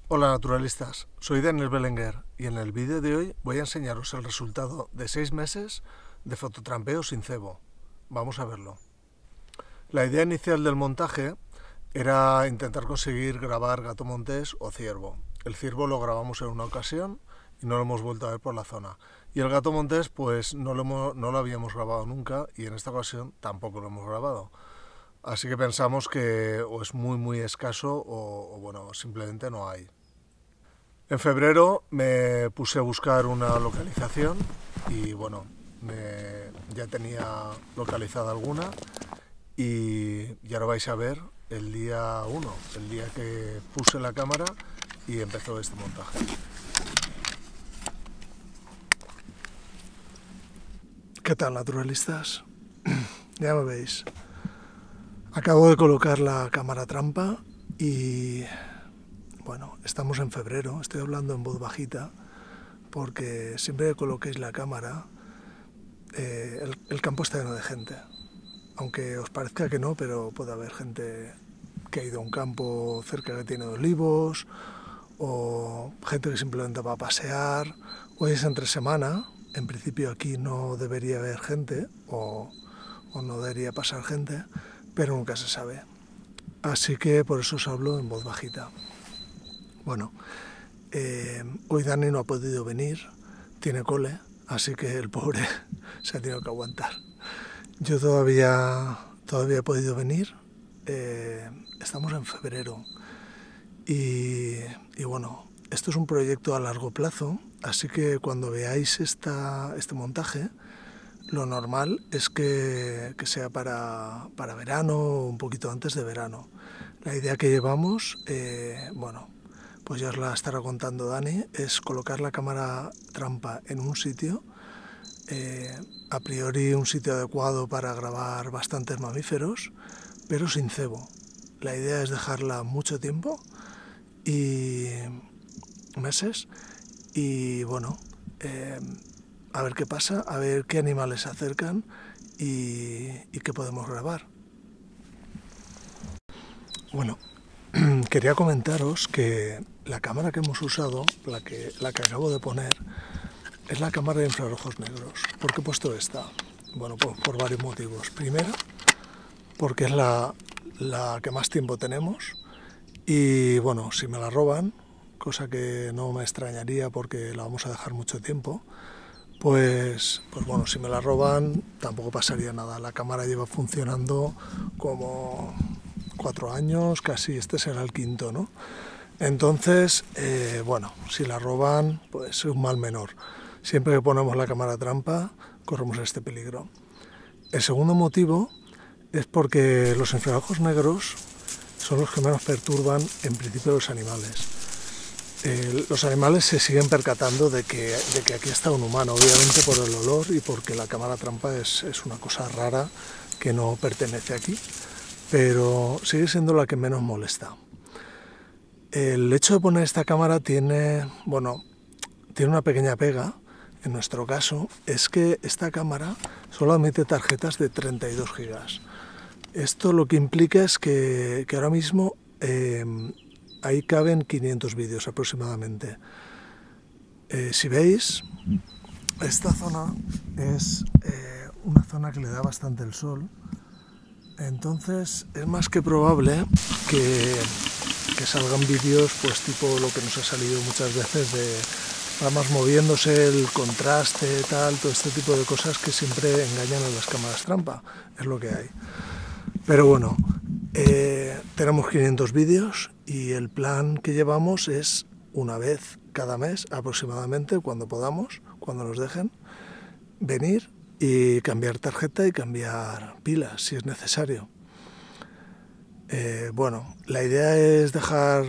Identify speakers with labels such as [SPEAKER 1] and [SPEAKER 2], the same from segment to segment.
[SPEAKER 1] Hola naturalistas, soy Daniel Belenguer y en el vídeo de hoy voy a enseñaros el resultado de 6 meses de fototrampeo sin cebo. Vamos a verlo. La idea inicial del montaje era intentar conseguir grabar gato montés o ciervo. El ciervo lo grabamos en una ocasión y no lo hemos vuelto a ver por la zona. Y el gato montés pues no lo habíamos grabado nunca y en esta ocasión tampoco lo hemos grabado. Así que pensamos que o es muy escaso o bueno, simplemente no hay. En febrero me puse a buscar una localización y bueno, ya tenía localizada alguna y ahora vais a ver el día 1, el día que puse la cámara y empezó este montaje. ¿Qué tal naturalistas? Ya me veis. Acabo de colocar la cámara trampa y bueno, estamos en febrero, estoy hablando en voz bajita porque siempre que coloquéis la cámara el campo está lleno de gente. Aunque os parezca que no, pero puede haber gente que ha ido a un campo cerca que tiene olivos, o gente que simplemente va a pasear. Hoy es entre semana, en principio aquí no debería haber gente, o no debería pasar gente, pero nunca se sabe. Así que por eso os hablo en voz bajita. Bueno, hoy Dani no ha podido venir, tiene cole, así que el pobre se ha tenido que aguantar. Yo todavía he podido venir, estamos en febrero y bueno, esto es un proyecto a largo plazo, así que cuando veáis este montaje, lo normal es que sea para verano o un poquito antes de verano. La idea que llevamos, bueno, pues ya os la estará contando Dani, es colocar la cámara trampa en un sitio, a priori un sitio adecuado para grabar bastantes mamíferos, pero sin cebo. La idea es dejarla mucho tiempo, y meses, y bueno, a ver qué pasa, a ver qué animales se acercan y qué podemos grabar. Bueno, quería comentaros que la cámara que hemos usado, la que acabo de poner, es la cámara de infrarrojos negros. ¿Por qué he puesto esta? Bueno, pues por varios motivos. Primero, porque es la que más tiempo tenemos y bueno, si me la roban, cosa que no me extrañaría porque la vamos a dejar mucho tiempo, pues bueno, si me la roban tampoco pasaría nada. La cámara lleva funcionando como 4 años, casi este será el quinto, ¿no? Entonces, bueno, si la roban, pues es un mal menor. Siempre que ponemos la cámara trampa, corremos este peligro. El segundo motivo es porque los infrarrojos negros son los que menos perturban en principio los animales. Los animales se siguen percatando de que aquí está un humano, obviamente por el olor y porque la cámara trampa es una cosa rara que no pertenece aquí, pero sigue siendo la que menos molesta. El hecho de poner esta cámara tiene una pequeña pega. En nuestro caso es que esta cámara solo admite tarjetas de 32 gigas. Esto lo que implica es que ahora mismo ahí caben 500 vídeos aproximadamente. Si veis, esta zona es una zona que le da bastante el sol, entonces es más que probable que salgan vídeos pues tipo lo que nos ha salido muchas veces de ramas moviéndose, el contraste, tal, todo este tipo de cosas que siempre engañan a las cámaras trampa, es lo que hay. Pero bueno, tenemos 500 vídeos y el plan que llevamos es una vez cada mes aproximadamente, cuando podamos, cuando nos dejen, venir y cambiar tarjeta y cambiar pilas si es necesario. Bueno, la idea es dejar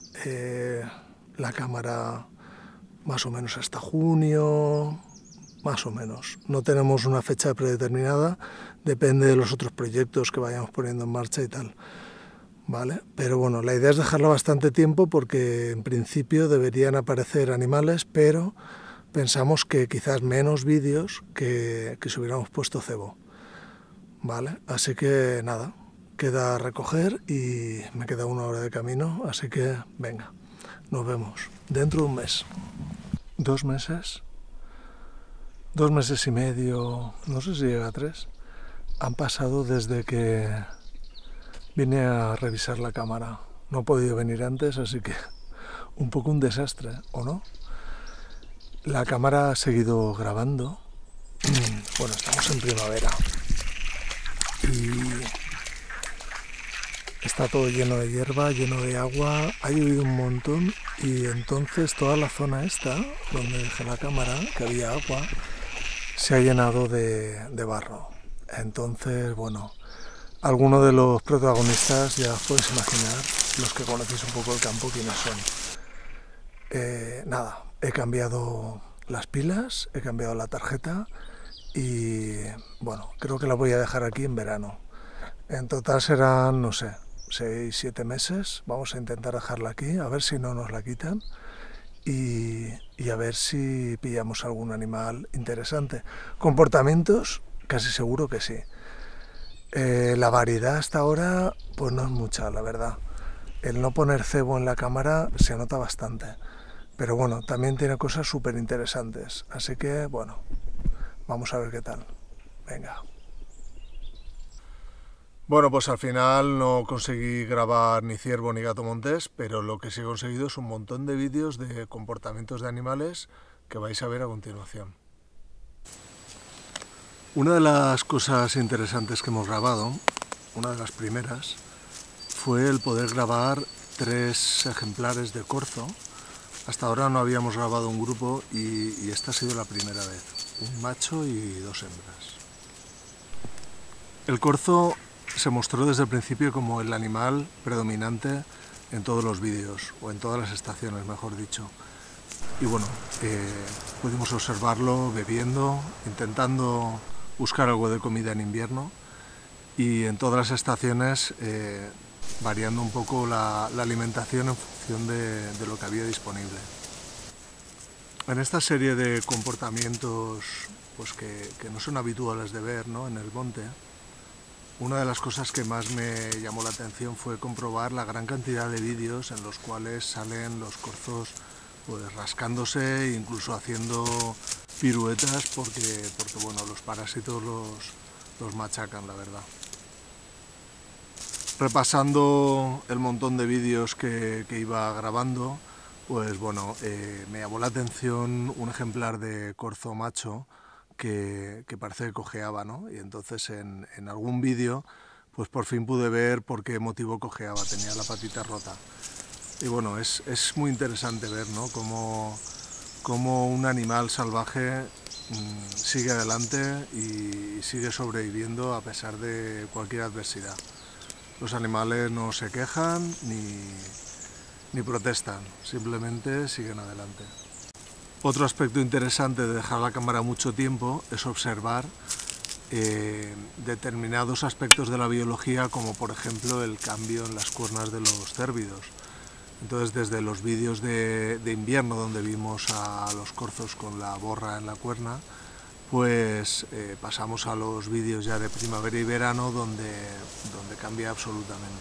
[SPEAKER 1] la cámara más o menos hasta junio, más o menos. No tenemos una fecha predeterminada, depende de los otros proyectos que vayamos poniendo en marcha y tal, ¿vale? Pero bueno, la idea es dejarla bastante tiempo porque en principio deberían aparecer animales, pero pensamos que quizás menos vídeos que si hubiéramos puesto cebo, ¿vale? Así que nada, queda recoger y me queda 1 hora de camino, así que venga. Nos vemos dentro de un mes. 2 meses. 2 meses y medio, no sé si llega a 3, han pasado desde que vine a revisar la cámara. No he podido venir antes, así que un poco un desastre, ¿o no? La cámara ha seguido grabando. Bueno, estamos en primavera y está todo lleno de hierba, lleno de agua, ha llovido un montón y entonces toda la zona esta, donde dejé la cámara, que había agua, se ha llenado de barro. Entonces, bueno, algunos de los protagonistas ya os podéis imaginar, los que conocéis un poco el campo, quiénes son. Nada, he cambiado las pilas, he cambiado la tarjeta y bueno, creo que la voy a dejar aquí en verano. En total serán, no sé, 6-7 meses. Vamos a intentar dejarla aquí, a ver si no nos la quitan y a ver si pillamos algún animal interesante. Comportamientos, casi seguro que sí. La variedad hasta ahora, pues no es mucha, la verdad. El no poner cebo en la cámara se nota bastante. Pero bueno, también tiene cosas súper interesantes. Así que, bueno, vamos a ver qué tal. Venga. Bueno, pues al final no conseguí grabar ni ciervo ni gato montés, pero lo que sí he conseguido es un montón de vídeos de comportamientos de animales que vais a ver a continuación. Una de las cosas interesantes que hemos grabado, una de las primeras, fue el poder grabar 3 ejemplares de corzo. Hasta ahora no habíamos grabado un grupo y esta ha sido la primera vez. Un macho y 2 hembras. El corzo se mostró desde el principio como el animal predominante en todos los vídeos, o en todas las estaciones, mejor dicho. Y bueno, pudimos observarlo bebiendo, intentando buscar algo de comida en invierno, y en todas las estaciones variando un poco la alimentación en función de lo que había disponible. En esta serie de comportamientos pues que no son habituales de ver, ¿no?, en el monte, una de las cosas que más me llamó la atención fue comprobar la gran cantidad de vídeos en los cuales salen los corzos pues rascándose e incluso haciendo piruetas porque bueno, los parásitos los machacan, la verdad. Repasando el montón de vídeos que iba grabando, pues bueno, me llamó la atención un ejemplar de corzo macho que parece que cojeaba, ¿no? Y entonces en algún vídeo pues por fin pude ver por qué motivo cojeaba, tenía la patita rota. Y bueno, es muy interesante ver, ¿no?, cómo un animal salvaje sigue adelante y sigue sobreviviendo a pesar de cualquier adversidad. Los animales no se quejan ni protestan, simplemente siguen adelante. Otro aspecto interesante de dejar la cámara mucho tiempo es observar determinados aspectos de la biología, como por ejemplo el cambio en las cuernas de los cérvidos. Entonces, desde los vídeos de invierno, donde vimos a los corzos con la borra en la cuerna, pues pasamos a los vídeos ya de primavera y verano, donde cambia absolutamente.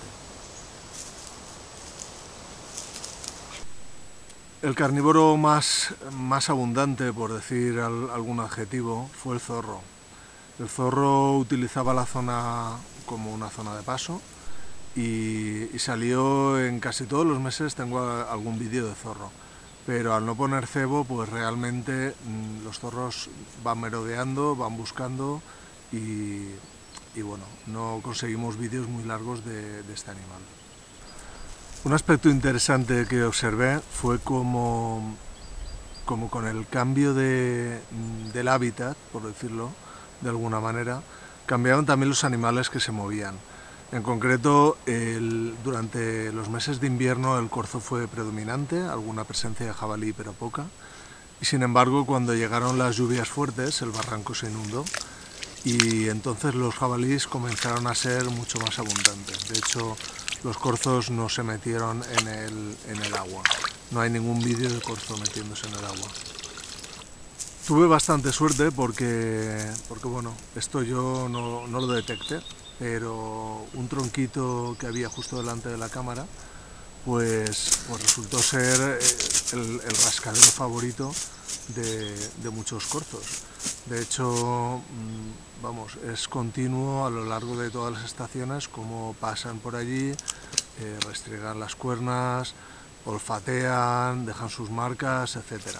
[SPEAKER 1] El carnívoro más abundante, por decir algún adjetivo, fue el zorro. El zorro utilizaba la zona como una zona de paso y salió en casi todos los meses. Tengo algún vídeo de zorro, pero al no poner cebo, pues realmente los zorros van merodeando, van buscando y bueno, no conseguimos vídeos muy largos de este animal. Un aspecto interesante que observé fue como con el cambio del hábitat, por decirlo de alguna manera, cambiaban también los animales que se movían. En concreto, durante los meses de invierno el corzo fue predominante, alguna presencia de jabalí pero poca, y sin embargo cuando llegaron las lluvias fuertes el barranco se inundó y entonces los jabalíes comenzaron a ser mucho más abundantes. De hecho, los corzos no se metieron en el agua. No hay ningún vídeo de corzo metiéndose en el agua. Tuve bastante suerte porque bueno, esto yo no lo detecté, pero un tronquito que había justo delante de la cámara pues resultó ser el rascadero favorito de muchos corzos. De hecho, vamos, es continuo a lo largo de todas las estaciones como pasan por allí, restriegan las cuernas, olfatean, dejan sus marcas, etc.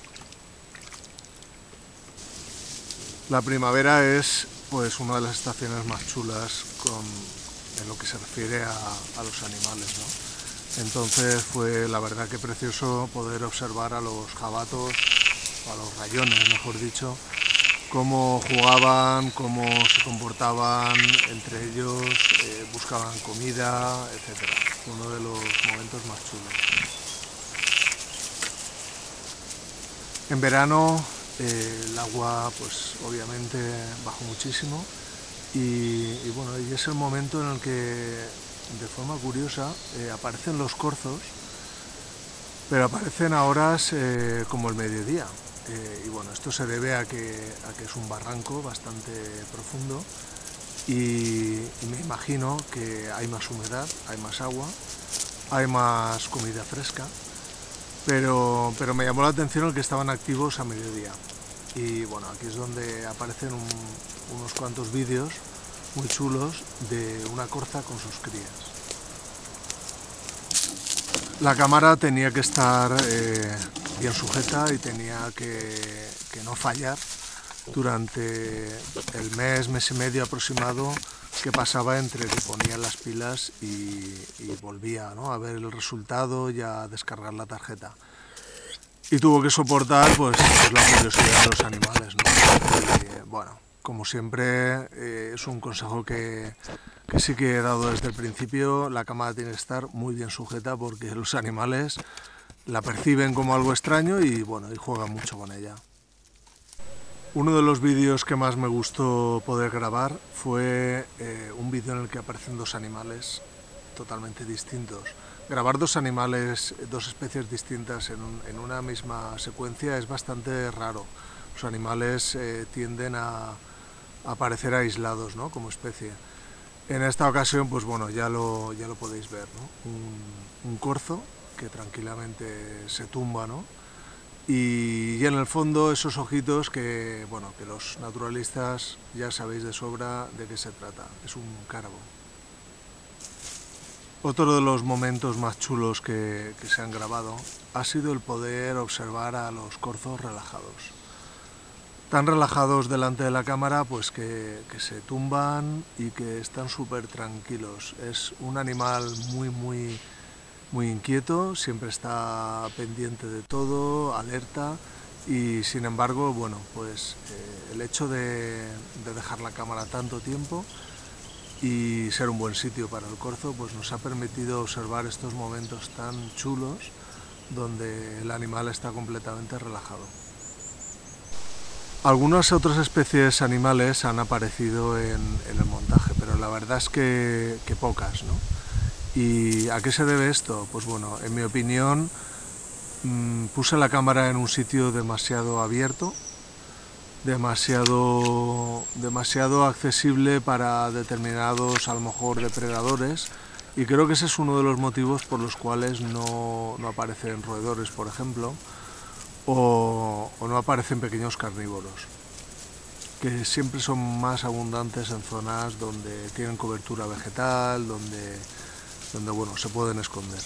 [SPEAKER 1] La primavera es pues una de las estaciones más chulas en lo que se refiere a los animales, ¿no? Entonces fue la verdad que precioso poder observar a los jabatos, o a los rayones mejor dicho, cómo jugaban, cómo se comportaban entre ellos, buscaban comida, etc. Uno de los momentos más chulos. En verano el agua pues obviamente bajó muchísimo y bueno, y es el momento en el que de forma curiosa aparecen los corzos, pero aparecen a horas como el mediodía. Y bueno, esto se debe a que es un barranco bastante profundo y me imagino que hay más humedad, hay más agua, hay más comida fresca, pero me llamó la atención el que estaban activos a mediodía. Y bueno, aquí es donde aparecen unos cuantos vídeos muy chulos de una corza con sus crías. La cámara tenía que estar bien sujeta y tenía que no fallar durante el mes y medio aproximado que pasaba entre que ponía las pilas y volvía, ¿no?, a ver el resultado y a descargar la tarjeta. Y tuvo que soportar pues la curiosidad de los animales, ¿no? Y, bueno, como siempre, es un consejo que sí que he dado desde el principio. La cámara tiene que estar muy bien sujeta porque los animales la perciben como algo extraño y bueno, y juegan mucho con ella. Uno de los vídeos que más me gustó poder grabar fue un vídeo en el que aparecen dos animales totalmente distintos. Grabar dos animales, dos especies distintas en una misma secuencia es bastante raro. Los animales tienden a aparecer aislados, ¿no?, como especie. En esta ocasión, pues bueno, ya lo podéis ver, ¿no? Un corzo que tranquilamente se tumba, ¿no? Y en el fondo esos ojitos que, bueno, que los naturalistas ya sabéis de sobra de qué se trata. Es un cárabo. Otro de los momentos más chulos que se han grabado ha sido el poder observar a los corzos relajados. Tan relajados delante de la cámara pues que se tumban y que están súper tranquilos. Es un animal muy inquieto, siempre está pendiente de todo, alerta, y sin embargo, bueno, pues el hecho de dejar la cámara tanto tiempo y ser un buen sitio para el corzo pues nos ha permitido observar estos momentos tan chulos donde el animal está completamente relajado. Algunas otras especies animales han aparecido en el montaje, pero la verdad es que pocas, ¿no? ¿Y a qué se debe esto? Pues bueno, en mi opinión, puse la cámara en un sitio demasiado abierto, demasiado accesible para determinados, a lo mejor, depredadores, y creo que ese es uno de los motivos por los cuales no aparecen roedores, por ejemplo, o no aparecen pequeños carnívoros, que siempre son más abundantes en zonas donde tienen cobertura vegetal, donde bueno, se pueden esconder.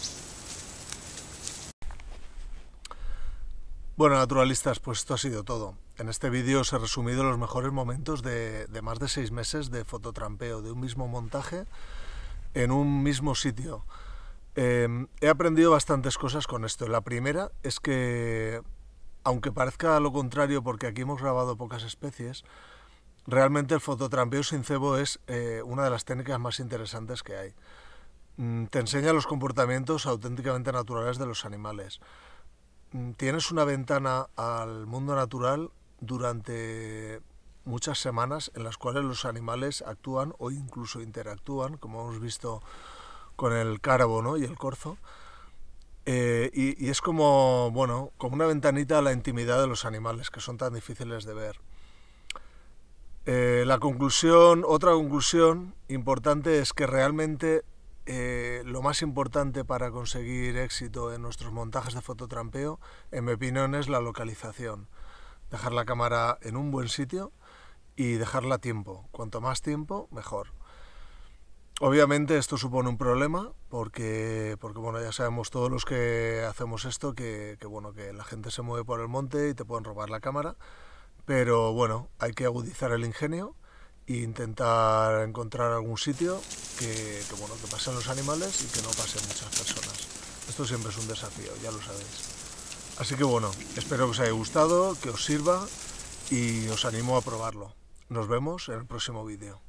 [SPEAKER 1] Bueno, naturalistas, pues esto ha sido todo. En este vídeo os he resumido los mejores momentos de más de 6 meses de fototrampeo, de un mismo montaje en un mismo sitio. He aprendido bastantes cosas con esto. La primera es que, aunque parezca lo contrario porque aquí hemos grabado pocas especies, realmente el fototrampeo sin cebo es una de las técnicas más interesantes que hay. Te enseña los comportamientos auténticamente naturales de los animales. Tienes una ventana al mundo natural durante muchas semanas en las cuales los animales actúan o incluso interactúan, como hemos visto con el cárabo, ¿no?, y el corzo. Y es como, bueno, como una ventanita a la intimidad de los animales, que son tan difíciles de ver. Otra conclusión importante es que realmente lo más importante para conseguir éxito en nuestros montajes de fototrampeo, en mi opinión, es la localización. Dejar la cámara en un buen sitio y dejarla a tiempo. Cuanto más tiempo, mejor. Obviamente esto supone un problema porque bueno, ya sabemos todos los que hacemos esto que la gente se mueve por el monte y te pueden robar la cámara, pero bueno, hay que agudizar el ingenio e intentar encontrar algún sitio que pasen los animales y que no pasen muchas personas. Esto siempre es un desafío, ya lo sabéis. Así que bueno, espero que os haya gustado, que os sirva y os animo a probarlo. Nos vemos en el próximo vídeo.